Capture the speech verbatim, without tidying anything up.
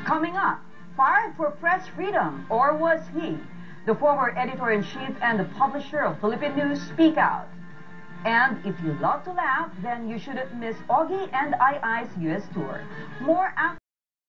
Coming up, fired for press freedom, or was he? The former editor-in-chief and the publisher of Philippine News speak out. And if you love to laugh, then you shouldn't miss Augie and I I's U S tour. More after